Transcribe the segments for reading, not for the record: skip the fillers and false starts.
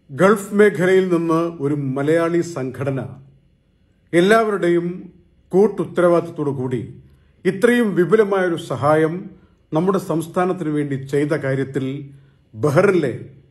Gulf മേഖലയിൽ നിന്ന് ഒരു മലയാളി സംഘടന എല്ലാവരുടെയും കൂട്ടുത്തരവാദിത്തത്തോടു കൂടി ഇത്രയും വിപുലമായൊരു സഹായം നമ്മുടെ സംസ്ഥാനത്തിന് വേണ്ടി ചെയ്ത കാര്യത്തിൽ ബഹ്റിനിലെ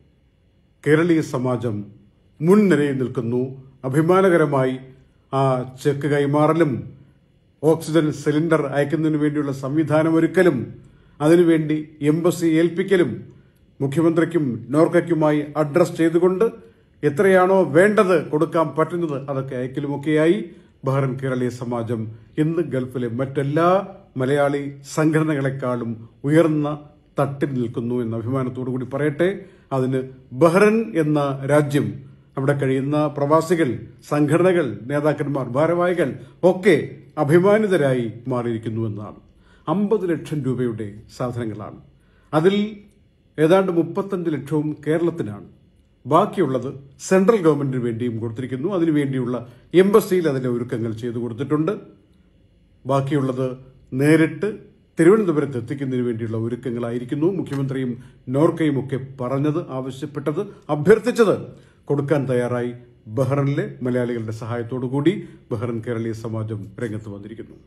കേരളീയ സമാജം മുൻനിരയിൽ നിൽക്കുന്നു. അഭിമാനകരമായി ആ ചെക്ക് കൈമാറലും ഓക്സിജൻ സിലിണ്ടർ അയക്കുന്നതിന് വേണ്ടിയുള്ള സംവിധാനമൊരുക്കലും അതിനുവേണ്ടി എംബസി ഏൽപ്പിക്കലും മുഖ്യമന്ത്രിക്കും നോർക്കയ്ക്കുമായി അഡ്രസ് ചെയ്തുകൊണ്ട് എത്രയാണോ വേണ്ടത് കൊടുക്കാൻ പറ്റുന്നത് അതൊക്കെ അയക്കലുമൊക്കെയായി ബഹ്റിൻ കേരളീയ സമാജം ഇന്ന് ഗൾഫിലെ മറ്റെല്ലാ മലയാളി സംഘടനകളെക്കാളും ഉയർന്ന തട്ടിൽ നിൽക്കുന്നു എന്ന അഭിമാനത്തോടു കൂടി പറയട്ടെ. അതിന് ബഹ്റിൻ എന്ന രാജ്യം, അവിടെ കഴിയുന്ന പ്രവാസികൾ, സംഘടനകൾ, നേതാക്കന്മാർ, ഭാരവാഹികൾ ഒക്കെ അഭിമാനിതരായി മാറിയിരിക്കുന്നുവെന്നാണ്. 50 ലക്ഷം രൂപയുടെ സാധനങ്ങളാണ്. അതിൽ ഏതാണ്ട് 35 ലക്ഷവും കേരളത്തിനാണ്. ബാക്കിയുള്ളത് സെൻട്രൽ ഗവൺമെന്റിന് വേണ്ടിയും കൊടുത്തിരിക്കുന്നു. അതിനുവേണ്ടിയുള്ള എംബസിയിൽ അതിന്റെ ഒരുക്കങ്ങൾ ചെയ്തു കൊടുത്തിട്ടുണ്ട്. ബാക്കിയുള്ളത് നേരിട്ട് തിരുവനന്തപുരത്ത് എത്തിക്കുന്നതിന് വേണ്ടിയുള്ള ഒരുക്കങ്ങളായിരിക്കുന്നു. മുഖ്യമന്ത്രിയും നോർക്കയും ഒക്കെ പറഞ്ഞത്, ആവശ്യപ്പെട്ടത്, അഭ്യർത്ഥിച്ചത് കൊടുക്കാൻ തയ്യാറായി ബഹ്റിനിലെ മലയാളികളുടെ സഹായത്തോടുകൂടി ബഹ്റിൻ കേരളീയ സമാജം രംഗത്ത് വന്നിരിക്കുന്നു.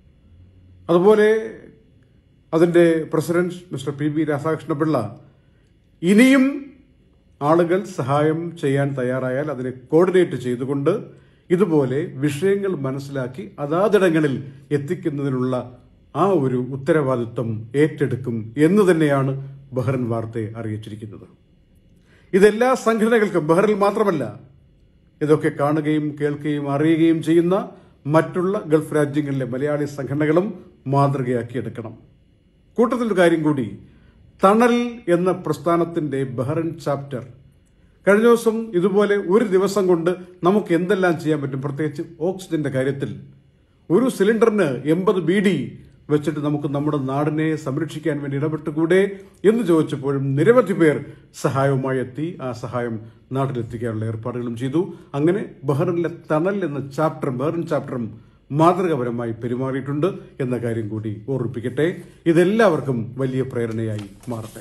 അതുപോലെ അതിന്റെ president mister P B Radhakrishna Pillai ഇനിയും ആളുകൾ സഹായം ചെയ്യാൻ തയ്യാറായാൽ അതിനെ കോർഡിനേറ്റ് ചെയ്തുകൊണ്ട് ഇതുപോലെ വിഷയങ്ങൾ മനസ്സിലാക്കി അതാതിടങ്ങളിൽ എത്തിക്കുന്നതിനുള്ള ആ ഒരു ഉത്തരവാദിത്വം ഏറ്റെടുക്കും എന്ന് തന്നെയാണ് ബഹ്റിൻ വാർത്തയെ അറിയിച്ചിരിക്കുന്നത്. ഇതെല്ലാ സംഘടനകൾക്കും, ബഹ്റിനിൽ മാത്രമല്ല, ഇതൊക്കെ കാണുകയും കേൾക്കുകയും അറിയുകയും ചെയ്യുന്ന മറ്റുള്ള ഗൾഫ് രാജ്യങ്ങളിലെ മലയാളി സംഘടനകളും മാതൃകയാക്കിയെടുക്കണം. കൂട്ടത്തിലൊരു കാര്യം കൂടി, തണൽ എന്ന പ്രസ്ഥാനത്തിന്റെ ബഹ്റിൻ ചാപ്റ്റർ കഴിഞ്ഞ ദിവസം ഇതുപോലെ ഒരു ദിവസം കൊണ്ട് നമുക്ക് എന്തെല്ലാം ചെയ്യാൻ പറ്റും, പ്രത്യേകിച്ച് ഓക്സിജന്റെ കാര്യത്തിൽ ഒരു സിലിണ്ടറിന് 80 BD വെച്ചിട്ട് നമുക്ക് നമ്മുടെ നാടിനെ സംരക്ഷിക്കാൻ വേണ്ടി ഇടപെട്ടുകൂടെ എന്ന് ചോദിച്ചപ്പോഴും നിരവധി പേർ സഹായവുമായി എത്തി. ആ സഹായം നാട്ടിലെത്തിക്കാനുള്ള ഏർപ്പാടുകളും ചെയ്തു. അങ്ങനെ ബഹ്റിനിലെ തണൽ എന്ന ചാപ്റ്റർ, ബഹ്റിൻ ചാപ്റ്ററും മാതൃകാപരമായി പെരുമാറിയിട്ടുണ്ട് എന്ന കാര്യം കൂടി ഓർമ്മിപ്പിക്കട്ടെ. ഇതെല്ലാവർക്കും വലിയ പ്രേരണയായി മാറട്ടെ.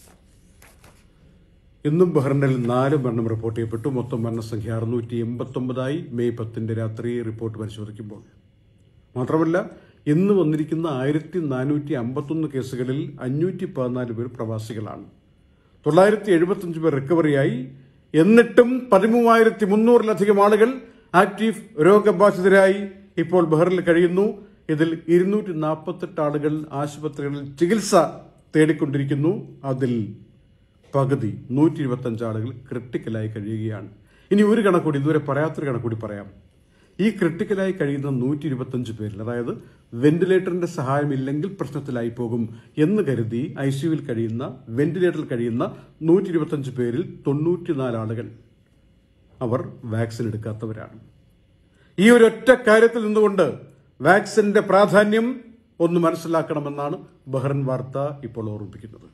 ഇന്നും ബഹ്റിനിൽ 4 മരണം റിപ്പോർട്ട് ചെയ്യപ്പെട്ടു. മൊത്തം മരണസംഖ്യ 689 മെയ് 10 രാത്രി റിപ്പോർട്ട് പരിശോധിക്കുമ്പോൾ. മാത്രമല്ല, ഇന്ന് വന്നിരിക്കുന്ന 1451 കേസുകളിൽ 514 പേർ പ്രവാസികളാണ്. 975 പേർ റിക്കവറിയായി. എന്നിട്ടും 13,300-ലധികം ആളുകൾ ആക്റ്റീവ് രോഗബാധിതരായി ഇപ്പോൾ ബഹ്റിനിൽ കഴിയുന്നു. ഇതിൽ 248 ആളുകൾ ആശുപത്രികളിൽ ചികിത്സ തേടിക്കൊണ്ടിരിക്കുന്നു. അതിൽ പകുതി 125 ആളുകൾ ക്രിട്ടിക്കലായി കഴിയുകയാണ്. ഇനി ഒരു കണക്കൂടി, ഇതുവരെ പറയാത്തൊരു കണക്കൂടി പറയാം. ഈ ക്രിട്ടിക്കലായി കഴിയുന്ന 125 പേരിൽ, അതായത് വെന്റിലേറ്ററിന്റെ സഹായമില്ലെങ്കിൽ പ്രശ്നത്തിലായി പോകും എന്ന് കരുതി ICUവിൽ കഴിയുന്ന, വെന്റിലേറ്ററിൽ കഴിയുന്ന 125 പേരിൽ 94 ആളുകൾ അവർ വാക്സിൻ എടുക്കാത്തവരാണ്. ഈ ഒരൊറ്റ കാര്യത്തിൽ നിന്നുകൊണ്ട് വാക്സിന്റെ പ്രാധാന്യം ഒന്ന് മനസ്സിലാക്കണമെന്നാണ് ബഹ്റിൻ വാർത്ത ഇപ്പോൾ ഓർമ്മിപ്പിക്കുന്നത്.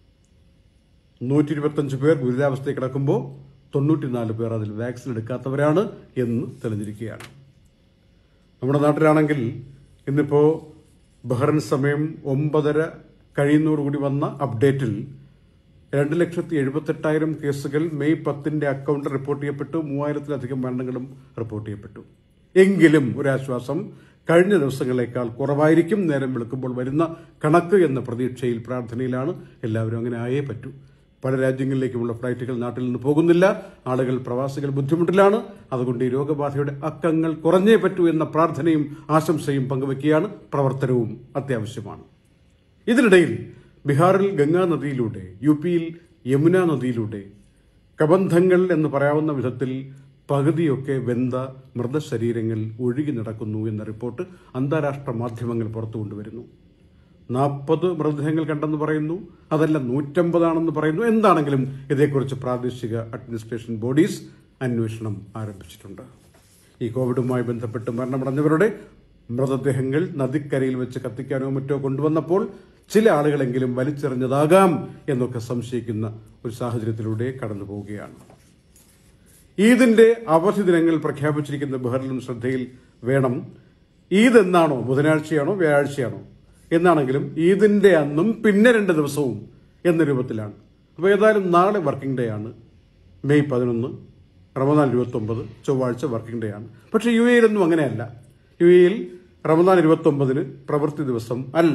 125 പേർ ഗുരുതരാവസ്ഥയിൽ കിടക്കുമ്പോൾ 94 പേർ അതിൽ വാക്സിൻ എടുക്കാത്തവരാണ് എന്ന് തെളിഞ്ഞിരിക്കുകയാണ്. നമ്മുടെ നാട്ടിലാണെങ്കിൽ ഇന്നിപ്പോൾ ബഹ്റിൻ സമയം 9:30 കഴിയുന്നതോടുകൂടി വന്ന അപ്ഡേറ്റിൽ 2,78,000 കേസുകൾ മെയ് 10 അക്കൗണ്ടിൽ റിപ്പോർട്ട് ചെയ്യപ്പെട്ടു. 3,000-ലധികം മരണങ്ങളും റിപ്പോർട്ട് ചെയ്യപ്പെട്ടു. എങ്കിലും ഒരാശ്വാസം, കഴിഞ്ഞ ദിവസങ്ങളേക്കാൾ കുറവായിരിക്കും നേരം വെളുക്കുമ്പോൾ വരുന്ന കണക്ക് എന്ന പ്രതീക്ഷയിൽ, പ്രാർത്ഥനയിലാണ് എല്ലാവരും. അങ്ങനെ ആയേ പറ്റൂ. പല രാജ്യങ്ങളിലേക്കുമുള്ള ഫ്ലൈറ്റുകൾ നാട്ടിൽ നിന്ന് പോകുന്നില്ല. ആളുകൾ, പ്രവാസികൾ ബുദ്ധിമുട്ടിലാണ്. അതുകൊണ്ട് ഈ രോഗബാധയുടെ അക്കങ്ങൾ കുറഞ്ഞേ പറ്റൂ എന്ന പ്രാർത്ഥനയും ആശംസയും പങ്കുവയ്ക്കുകയാണ്. പ്രവർത്തനവും അത്യാവശ്യമാണ്. ഇതിനിടയിൽ ബീഹാറിൽ ഗംഗാ നദിയിലൂടെ, UPയിൽ യമുന നദിയിലൂടെ കബന്ധങ്ങൾ എന്ന് പറയാവുന്ന വിധത്തിൽ പകുതിയൊക്കെ വെന്ത മൃതശരീരങ്ങൾ ഒഴുകി നടക്കുന്നു എന്ന റിപ്പോർട്ട് അന്താരാഷ്ട്ര മാധ്യമങ്ങൾ പുറത്തു കൊണ്ടുവരുന്നു. 40 മൃതദേഹങ്ങൾ കണ്ടെന്ന് പറയുന്നു. അതല്ല, 150 ആണെന്ന് പറയുന്നു. എന്താണെങ്കിലും ഇതേക്കുറിച്ച് പ്രാദേശിക അഡ്മിനിസ്ട്രേഷൻ ബോഡീസ് അന്വേഷണം ആരംഭിച്ചിട്ടുണ്ട്. ഈ കോവിഡുമായി ബന്ധപ്പെട്ട് മരണമടഞ്ഞവരുടെ മൃതദേഹങ്ങൾ നദിക്കരയിൽ വെച്ച് കത്തിക്കാനോ മറ്റോ കൊണ്ടുവന്നപ്പോൾ ചില ആളുകളെങ്കിലും വലിച്ചെറിഞ്ഞതാകാം എന്നൊക്കെ സംശയിക്കുന്ന ഒരു സാഹചര്യത്തിലൂടെ കടന്നു പോവുകയാണ്. ഈദിന്റെ അവധി ദിനങ്ങൾ പ്രഖ്യാപിച്ചിരിക്കുന്ന ബഹ്റിനും ശ്രദ്ധയിൽ വേണം. ഈദ് എന്നാണോ, ബുധനാഴ്ചയാണോ വ്യാഴാഴ്ചയാണോ എന്നാണെങ്കിലും ഈദിന്റെ അന്നും പിന്നെ 2 ദിവസവും എന്ന രൂപത്തിലാണ്. അപ്പോൾ ഏതായാലും നാളെ വർക്കിംഗ് ഡേ ആണ്. മെയ് 11 റമദാൻ 29 ചൊവ്വാഴ്ച വർക്കിംഗ് ഡേ ആണ്. പക്ഷേ UAE യിലൊന്നും അങ്ങനെയല്ല. UAE യിൽ റമദാൻ 29 പ്രവൃത്തി ദിവസം അല്ല.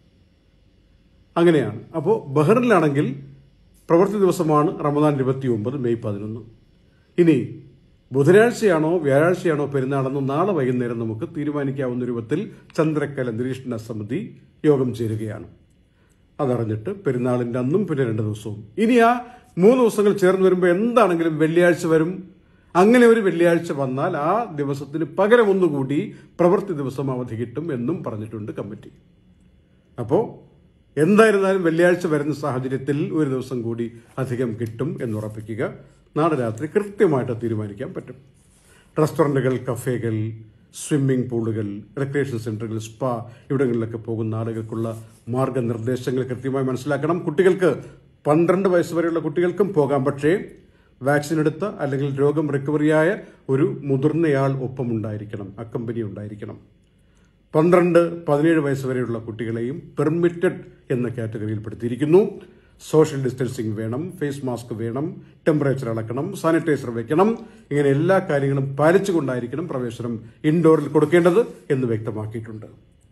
അങ്ങനെയാണ്. അപ്പോൾ ബഹ്റിനിലാണെങ്കിൽ പ്രവൃത്തി ദിവസമാണ് റമദാൻ 29 മെയ് 11. ഇനി ബുധനാഴ്ചയാണോ വ്യാഴാഴ്ചയാണോ പെരുന്നാളെന്ന് നാളെ വൈകുന്നേരം നമുക്ക് തീരുമാനിക്കാവുന്ന രൂപത്തിൽ ചന്ദ്രക്കല നിരീക്ഷണ സമിതി യോഗം ചേരുകയാണ്. അതറിഞ്ഞിട്ട് പെരുന്നാളിന്റെ അന്നും പിന്നെ 2 ദിവസവും. ഇനി ആ 3 ദിവസങ്ങൾ ചേർന്ന് വരുമ്പോൾ എന്താണെങ്കിലും വെള്ളിയാഴ്ച വരും. അങ്ങനെ ഒരു വെള്ളിയാഴ്ച വന്നാൽ ആ ദിവസത്തിന് പകരം ഒന്നുകൂടി പ്രവൃത്തി ദിവസം അവധി കിട്ടും എന്നും പറഞ്ഞിട്ടുണ്ട് കമ്മിറ്റി. അപ്പോൾ എന്തായിരുന്നാലും വെള്ളിയാഴ്ച വരുന്ന സാഹചര്യത്തിൽ ഒരു ദിവസം കൂടി അധികം കിട്ടും എന്നുറപ്പിക്കുക. നാളെ രാത്രി കൃത്യമായിട്ട് തീരുമാനിക്കാൻ പറ്റും. റെസ്റ്റോറൻറ്റുകൾ, കഫേകൾ, സ്വിമ്മിംഗ് പൂളുകൾ, റിക്രിയേഷൻ സെന്ററുകൾ, സ്പാ ഇവിടങ്ങളിലൊക്കെ പോകുന്ന ആളുകൾക്കുള്ള മാർഗനിർദ്ദേശങ്ങൾ കൃത്യമായി മനസ്സിലാക്കണം. കുട്ടികൾക്ക് 12 വയസ്സ് വരെയുള്ള കുട്ടികൾക്കും പോകാം. പക്ഷേ വാക്സിൻ എടുത്ത അല്ലെങ്കിൽ രോഗം റിക്കവറിയായ ഒരു മുതിർന്നയാൾ ഒപ്പമുണ്ടായിരിക്കണം, അക്കമ്പനി ഉണ്ടായിരിക്കണം. 12-17 വയസ്സ് വരെയുള്ള കുട്ടികളെയും പെർമിറ്റഡ് എന്ന കാറ്റഗറിയിൽപ്പെടുത്തിയിരിക്കുന്നു. സോഷ്യൽ ഡിസ്റ്റൻസിങ് വേണം, ഫേസ് മാസ്ക് വേണം, ടെമ്പറേച്ചർ അളക്കണം, സാനിറ്റൈസർ വെക്കണം. ഇങ്ങനെ എല്ലാ കാര്യങ്ങളും പാലിച്ചുകൊണ്ടായിരിക്കണം പ്രവേശനം ഇൻഡോറിൽ കൊടുക്കേണ്ടത് എന്ന് വ്യക്തമാക്കിയിട്ടുണ്ട്.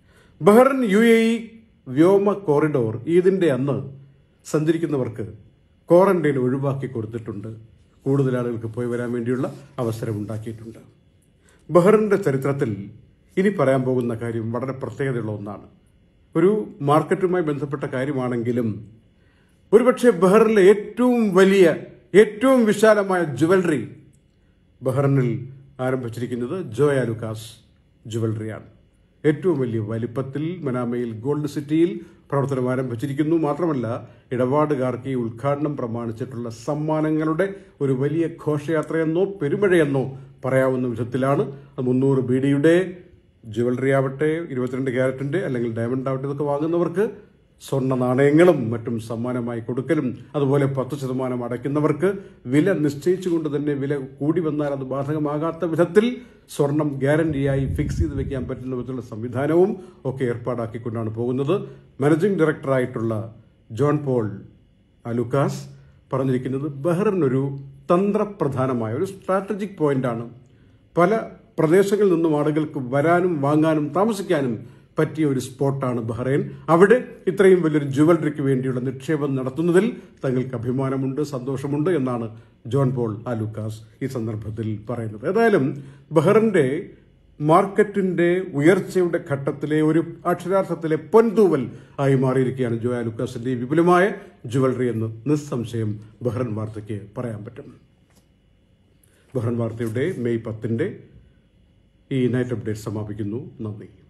ബഹ്റിൻ UAE വ്യോമ കോറിഡോർ ഈദിന്റെ അന്ന് സഞ്ചരിക്കുന്നവർക്ക് ക്വാറന്റൈൻ ഒഴിവാക്കി കൊടുത്തിട്ടുണ്ട്. കൂടുതൽ ആളുകൾക്ക് പോയി വരാൻ വേണ്ടിയുള്ള അവസരം ഉണ്ടാക്കിയിട്ടുണ്ട്. ബഹ്റിന്റെ ചരിത്രത്തിൽ ഇനി പറയാൻ പോകുന്ന കാര്യം വളരെ പ്രത്യേകതയുള്ള ഒന്നാണ്. ഒരു മാർക്കറ്റുമായി ബന്ധപ്പെട്ട കാര്യമാണെങ്കിലും ഒരുപക്ഷെ ബഹ്റിനിലെ ഏറ്റവും വലിയ, ഏറ്റവും വിശാലമായ ജുവലറി ബഹ്റിനിൽ ആരംഭിച്ചിരിക്കുന്നത് ജോയ ലൂക്കാസ് ജുവലറിയാണ്. ഏറ്റവും വലിയ വലിപ്പത്തിൽ മനാമയിൽ ഗോൾഡ് സിറ്റിയിൽ പ്രവർത്തനം ആരംഭിച്ചിരിക്കുന്നു. മാത്രമല്ല ഇടപാടുകാർക്ക് ഈ ഉദ്ഘാടനം പ്രമാണിച്ചിട്ടുള്ള സമ്മാനങ്ങളുടെ ഒരു വലിയ ഘോഷയാത്രയെന്നോ പെരുമഴയെന്നോ പറയാവുന്ന വിധത്തിലാണ്. 300 BDയുടെ ജുവലറി ആവട്ടെ, 22 ക്യാരറ്റിന്റെ അല്ലെങ്കിൽ ഡയമണ്ട് ആവട്ടെ, ഇതൊക്കെ വാങ്ങുന്നവർക്ക് സ്വർണ്ണ നാണയങ്ങളും മറ്റും സമ്മാനമായി കൊടുക്കലും, അതുപോലെ 10% അടയ്ക്കുന്നവർക്ക് വില നിശ്ചയിച്ചുകൊണ്ട് തന്നെ വില കൂടി വന്നാൽ അത് ബാധകമാകാത്ത വിധത്തിൽ സ്വർണം ഗ്യാരണ്ടിയായി ഫിക്സ് ചെയ്ത് വെക്കാൻ പറ്റുന്ന വിധത്തിലുള്ള സംവിധാനവും ഒക്കെ ഏർപ്പാടാക്കിക്കൊണ്ടാണ് പോകുന്നത്. മാനേജിംഗ് ഡയറക്ടറായിട്ടുള്ള ജോൺ പോൾ ലൂക്കാസ് പറഞ്ഞിരിക്കുന്നത് ബഹ്റിൻ ഒരു തന്ത്രപ്രധാനമായ ഒരു സ്ട്രാറ്റജിക് പോയിന്റാണ്. പല പ്രദേശങ്ങളിൽ നിന്നും ആളുകൾക്ക് വരാനും വാങ്ങാനും താമസിക്കാനും പറ്റിയ ഒരു സ്പോട്ടാണ് ബഹ്റൈൻ. അവിടെ ഇത്രയും വലിയൊരു ജുവലറിക്ക് വേണ്ടിയുള്ള നിക്ഷേപം നടത്തുന്നതിൽ തങ്ങൾക്ക് അഭിമാനമുണ്ട്, സന്തോഷമുണ്ട് എന്നാണ് ജോൺ പോൾ ലൂക്കാസ് ഈ സന്ദർഭത്തിൽ പറയുന്നത്. ഏതായാലും ബഹ്റിന്റെ മാർക്കറ്റിന്റെ ഉയർച്ചയുടെ ഘട്ടത്തിലെ ഒരു അക്ഷരാർത്ഥത്തിലെ പൊൻതൂവൽ ആയി മാറിയിരിക്കുകയാണ് ജോയ ലൂക്കാസിന്റെ വിപുലമായ ജുവലറി എന്ന് നിസ്സംശയം ബഹ്റൈൻ വാർത്തയ്ക്ക് പറയാൻ പറ്റും. ബഹ്റൈൻ വാർത്തയുടെ മെയ് 10 ഈ നൈറ്റ് അപ്ഡേറ്റ് സമാപിക്കുന്നു. നന്ദി.